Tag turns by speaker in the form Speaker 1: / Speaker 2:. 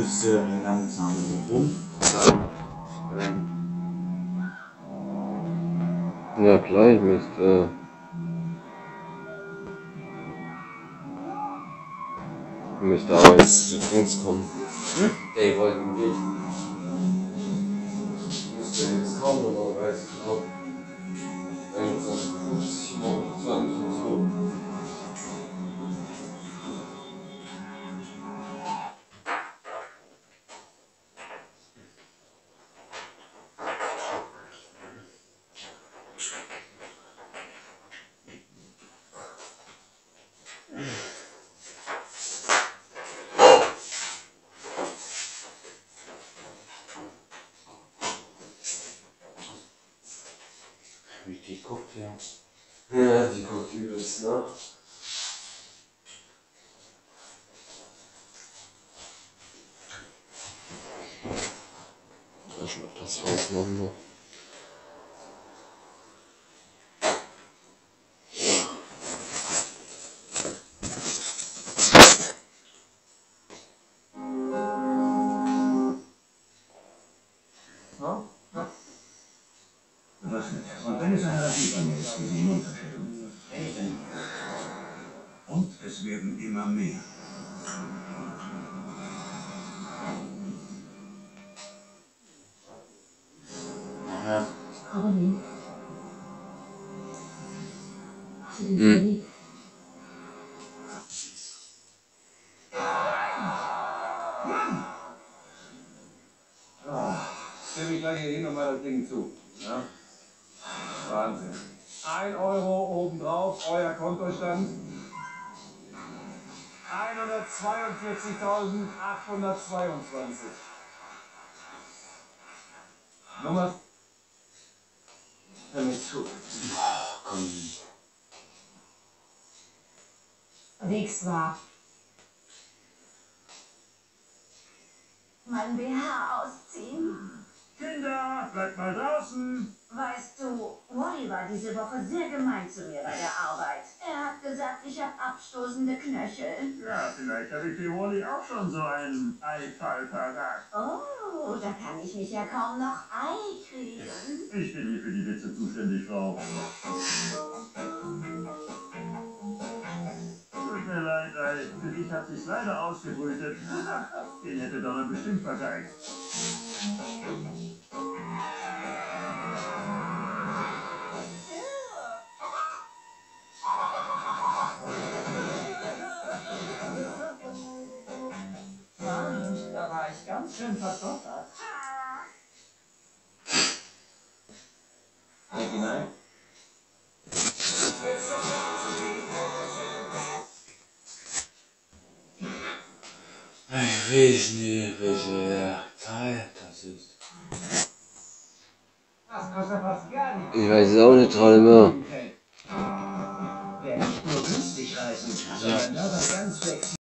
Speaker 1: müsste langsam rum sein.
Speaker 2: Ja klar, ich müsste. Aber jetzt Dings kommen. Der wollte nicht. Müsste jetzt kommen, aber weiß ich genau. 21:50, 29 und so.
Speaker 1: Wie die guckt, ja.
Speaker 2: Ja, die guckt übelst nach. Erstmal das rausmachen noch.
Speaker 3: Und wenn es eine Radiebange ist, die Sie hinunterfällt. Und es werden immer mehr.
Speaker 1: Ja.
Speaker 4: Caroline. Sie sind so lieb.
Speaker 5: Stell mich gleich hier hin und mal das Ding zu. Ja? Wahnsinn. 1 Euro obendrauf, euer Kontostand. 142.822. Nummer.
Speaker 3: Hör mir zu.
Speaker 1: Komm.
Speaker 4: Wegs war.
Speaker 6: Mein BH ausziehen.
Speaker 5: Kinder, bleibt mal draußen.
Speaker 6: Weißt du, Wally war diese Woche sehr gemein zu mir bei der Arbeit. Er hat gesagt, ich habe abstoßende Knöchel.
Speaker 5: Ja, vielleicht habe ich für Wally auch schon so einen Eifall verragt.
Speaker 6: Oh, da kann ich mich ja kaum noch einkriegen.
Speaker 5: Ich bin hier für die Witze zuständig, Frau. Tut mir leid, für dich hat sich's leider ausgebrütet. Den hätte Donner bestimmt vergeigt.
Speaker 6: Mann, da war ich ganz schön verdottert.
Speaker 3: Leg hinein.
Speaker 1: Ich weiß nicht, welche Teil das ist.
Speaker 3: Das kostet fast gar nichts.
Speaker 2: Ich weiß es auch nicht gerade mehr.
Speaker 3: Wer nicht nur günstig reisen, sondern dabei ganz flexibel.